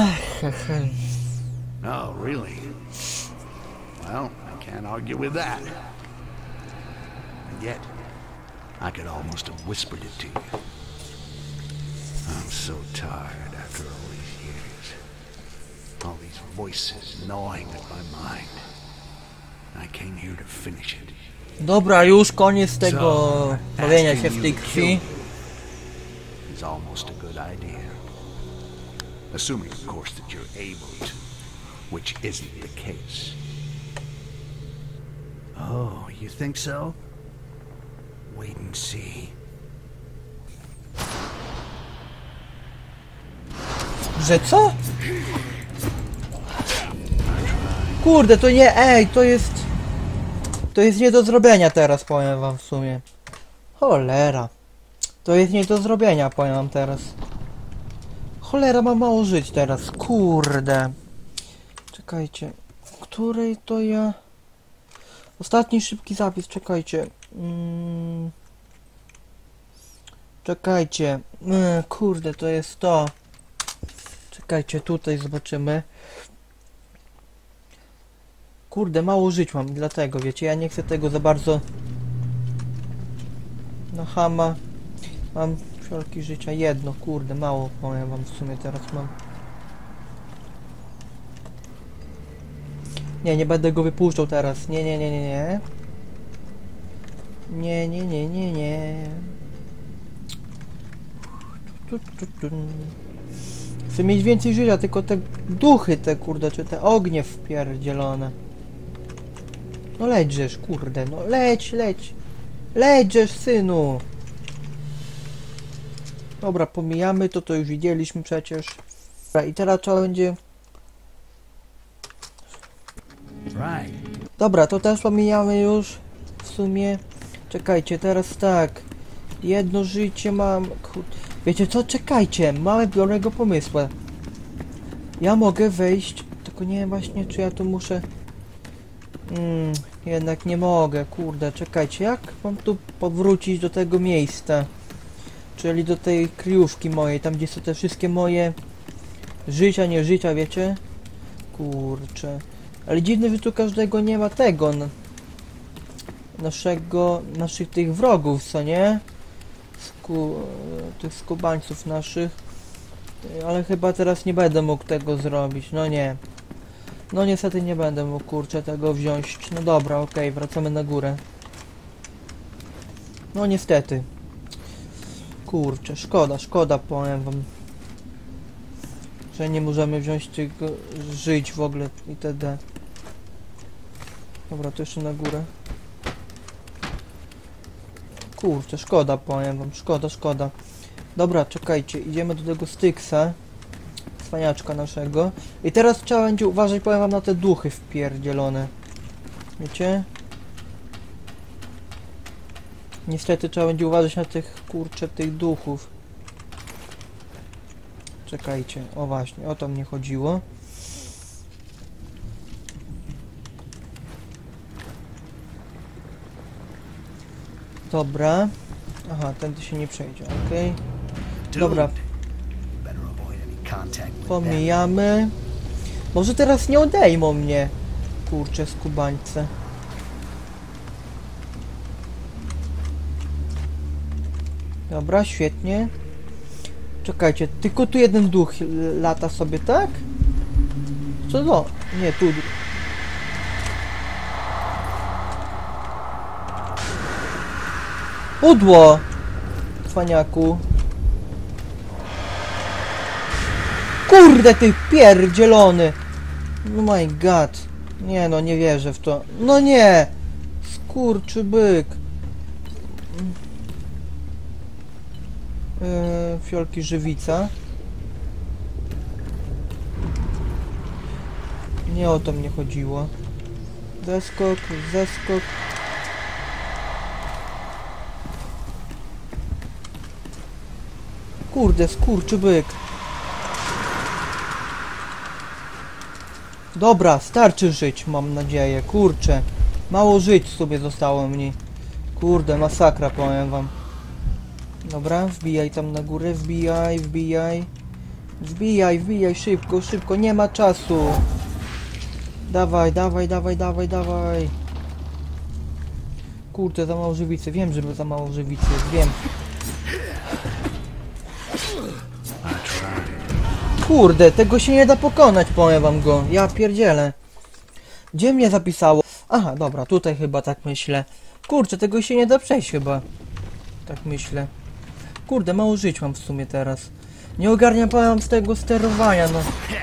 Oh, really? Well, I can't argue with that. And yet, I could almost have whispered it to you. I'm so tired after all these years. All these voices gnawing at my mind. I came here to finish it. Dobra, już koniec tego So, bawienia się asking w you tej to kill krwi. me is almost a good idea. Assuming, of course, that you're able to, which isn't the case. Oh, you think so? Wait and see. Że co? Kurde, to nie, ej, to jest... To jest nie do zrobienia teraz, powiem wam w sumie. Cholera. To jest nie do zrobienia, powiem wam teraz. Cholera, ma mało żyć teraz, kurde. Czekajcie, w której to ja... Ostatni szybki zapis, czekajcie. Mm... Czekajcie. Mm, kurde, to jest to. Czekajcie, tutaj zobaczymy. Kurde, mało żyć mam, dlatego, wiecie, ja nie chcę tego za bardzo... No hama. Mam wszelki życia, jedno, kurde, mało, powiem wam w sumie teraz mam. Nie, nie będę go wypuszczał teraz, nie, nie, nie, nie, nie. Nie, nie, nie, nie, nie. Tu, tu, tu. Chcę mieć więcej życia, tylko te duchy te, kurde, czy te ognie wpierdzielone. No lećżesz, kurde, no leć, leć. Lećżesz, synu. Dobra, pomijamy to, to już widzieliśmy przecież. Dobra, i teraz trzeba będzie... Right. Dobra, to też pomijamy już. W sumie. Czekajcie, teraz tak. Jedno życie mam... Kurde. Wiecie co? Czekajcie, mamy dobrego pomysłu. Ja mogę wejść, tylko nie wiem właśnie, czy ja tu muszę... Hmm, jednak nie mogę, kurde, czekajcie, jak mam tu powrócić do tego miejsca? Czyli do tej kryjówki mojej, tam gdzie są te wszystkie moje... Życia, nie życia, wiecie? Kurczę. Ale dziwne, że tu każdego nie ma tego... No, naszego... naszych tych wrogów, co nie? Sku, tych skubańców naszych, ale chyba teraz nie będę mógł tego zrobić, no nie. No niestety nie będę mógł, kurczę, tego wziąć. No dobra, okej, okay, wracamy na górę. No niestety. Kurczę, szkoda, szkoda, powiem wam. Że nie możemy wziąć tego, żyć w ogóle itd. Dobra, to jeszcze na górę. Kurczę, szkoda, powiem wam, szkoda, szkoda. Dobra, czekajcie, idziemy do tego Styksa, cwaniaczka naszego. I teraz trzeba będzie uważać, powiem wam, na te duchy wpierdzielone. Wiecie? Niestety trzeba będzie uważać na tych, kurczę, tych duchów. Czekajcie, o właśnie, o to mnie chodziło. Dobra. Aha, tędy się nie przejdzie, okej. Okay. Dobra. Pomijamy. Może teraz nie odejmą mnie. Kurczę, skubańce. Dobra, świetnie. Czekajcie, tylko tu jeden duch lata sobie, tak? Co no? Nie, tu. Pudło! Cwaniaku. Kurde, ty pierdzielony! No my god. Nie no, nie wierzę w to. No nie! Skurczy byk. Yy, fiolki żywica. Nie o to mnie chodziło. Zeskok, zeskok. Kurde, skurczy byk. Dobra, starczy żyć, mam nadzieję. Kurczę. Mało żyć sobie zostało mi. Kurde, masakra, powiem wam. Dobra, wbijaj tam na górę, wbijaj, wbijaj. Wbijaj, wbijaj, szybko, szybko, nie ma czasu. Dawaj, dawaj, dawaj, dawaj, dawaj. Kurde, za mało żywicy, wiem, żeby za mało żywicy, wiem. Kurde, tego się nie da pokonać, powiem wam go. Ja pierdzielę. Gdzie mnie zapisało? Aha, dobra, tutaj chyba tak myślę. Kurczę, tego się nie da przejść chyba. Tak myślę. Kurde, mało żyć mam w sumie teraz. Nie ogarniam powiem z tego sterowania, no.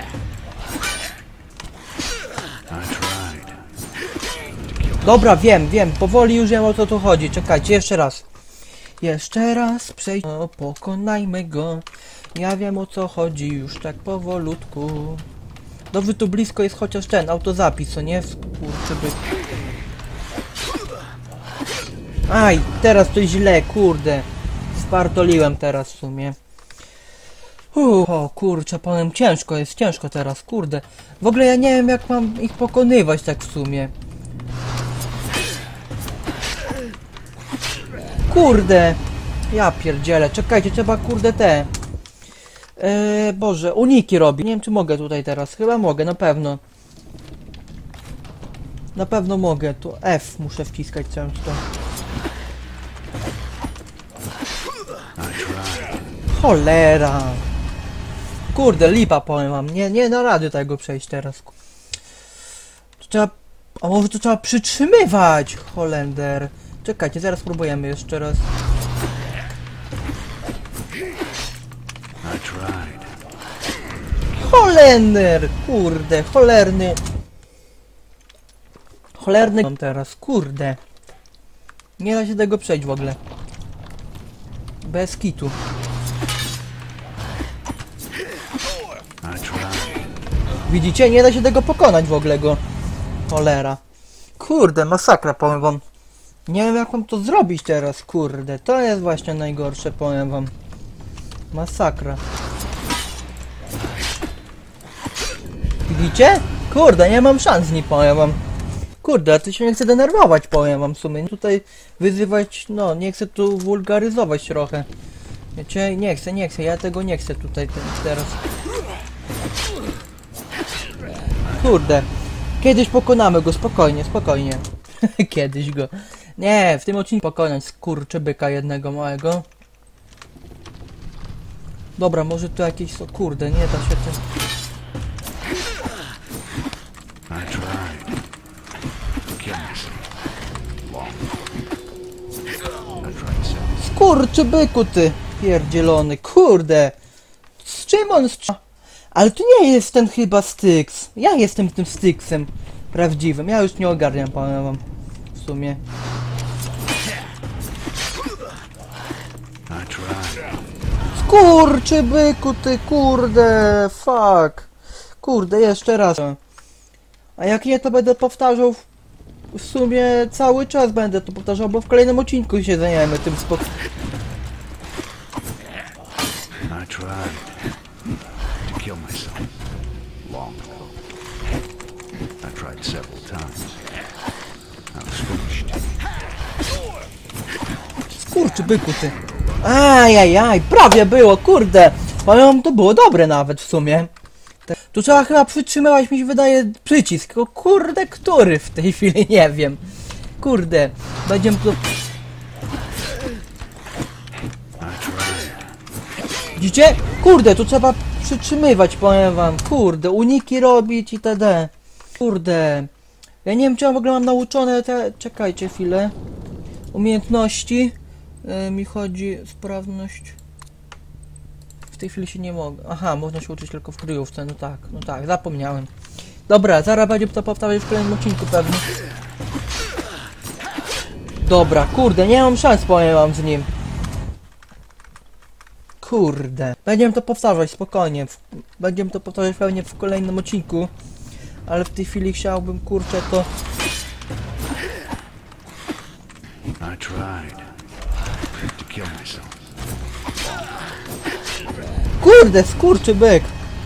Dobra, wiem, wiem, powoli już wiem o co tu chodzi. Czekajcie, jeszcze raz. Jeszcze raz przejdź. O, pokonajmy go. Ja wiem o co chodzi już tak powolutku. Dobrze, tu blisko jest chociaż ten autozapis, co nie? Kurczę, aj, teraz to źle, kurde. Spartoliłem teraz w sumie. Uff, o kurczę, powiem, ciężko jest, ciężko teraz, kurde. W ogóle ja nie wiem jak mam ich pokonywać tak w sumie. Kurde. Ja pierdzielę, czekajcie, trzeba kurde te. Eee, Boże, uniki robi. Nie wiem czy mogę tutaj teraz, chyba mogę, na pewno. Na pewno mogę, tu F muszę wciskać często. Cholera. Kurde, lipa powiem wam, nie, nie da rady tego przejść teraz. To trzeba, a może to trzeba przytrzymywać, Holender. Czekajcie, zaraz spróbujemy jeszcze raz. Holender, kurde, cholerny. Cholerny mam teraz, kurde. Nie da się tego przejść w ogóle. Bez kitu. Widzicie? Nie da się tego pokonać w ogóle go. Cholera. Kurde, masakra, powiem wam. Nie wiem jak mam to zrobić teraz, kurde. To jest właśnie najgorsze, powiem wam. Masakra. Widzicie? Kurde, nie mam szans z nim, powiem wam. Kurde, a ty się nie chcę denerwować, powiem wam w sumie. Tutaj wyzywać, no, nie chcę tu wulgaryzować trochę. Wiecie? Nie chcę, nie chcę, ja tego nie chcę tutaj ten, teraz. Kurde. Kiedyś pokonamy go, spokojnie, spokojnie. Kiedyś go. Nie, w tym odcinku pokonać skurczybyka jednego małego. Dobra, może tu jakieś są, kurde, nie da się tym. Skurczybyku ty, pierdzielony, kurde. Z czym on strz... Ale tu nie jest ten chyba Styx. Ja jestem tym Styxem prawdziwym. Ja już nie ogarniam, powiem wam. W sumie. Skurczybyku ty, kurde, fuck. Kurde, jeszcze raz. A jak nie, to będę powtarzał w, w sumie cały czas będę to powtarzał, bo w kolejnym odcinku się zajmiemy tym spok... Skurczybyku ty. Ajajaj, prawie było, kurde. Powiem, to było dobre nawet w sumie. Tu trzeba chyba przytrzymywać, mi się wydaje, przycisk. O kurde, który w tej chwili, nie wiem. Kurde, będziemy tu... Widzicie? Kurde, tu trzeba przytrzymywać, powiem wam. Kurde, uniki robić itd. Kurde. Ja nie wiem, czy ja w ogóle mam nauczone te... Czekajcie chwilę. Umiejętności. Yy, mi chodzi sprawność. W tej chwili się nie mogę. Aha, można się uczyć tylko w kryjówce. No tak, no tak, zapomniałem. Dobra, zaraz będzie to powtarzać w kolejnym odcinku pewnie. Dobra, kurde, nie mam szans, powiem wam z nim. Kurde. Będziemy to powtarzać, spokojnie. W... Będziemy to powtarzać pewnie w kolejnym odcinku. Ale w tej chwili chciałbym, kurczę, to... I tried to kill myself. Kurde, skurczy byk.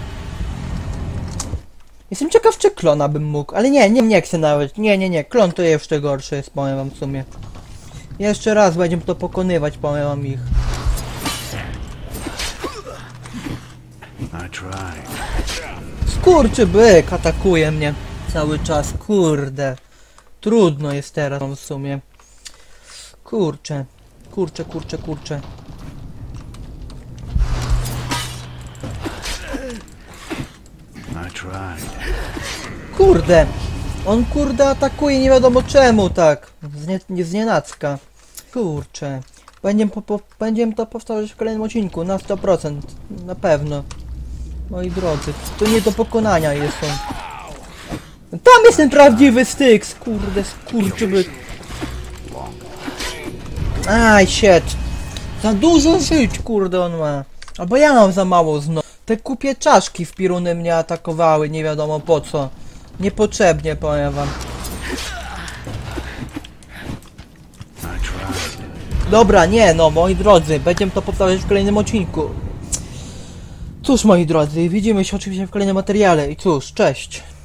Jestem ciekaw, czy klona bym mógł, ale nie, nie, nie chcę nawet. Nie, nie, nie, klon to jeszcze gorszy jest, powiem wam w sumie. Jeszcze raz będziemy to pokonywać, powiem wam ich. I tried. Skurczy byk atakuje mnie cały czas, kurde. Trudno jest teraz w sumie. Kurczę, kurczę, kurczę, kurczę. I tried. Kurde, on kurde atakuje nie wiadomo czemu tak. Z, nie, z nienacka. Kurczę. Będziemy, po, po, będziemy to powtarzać w kolejnym odcinku, na sto procent. Na pewno. Moi drodzy, to nie do pokonania jest on. Tam jest ten prawdziwy Styx! Kurde, skurczybyk. Aj, shit. Za dużo żyć, kurde, on ma. Albo ja mam za mało znowu. Te kupie czaszki w piruny mnie atakowały, nie wiadomo po co. Niepotrzebnie, powiem wam. Dobra, nie no, moi drodzy, będziemy to powtarzać w kolejnym odcinku. Cóż, moi drodzy, widzimy się oczywiście w kolejnym materiale i cóż, cześć.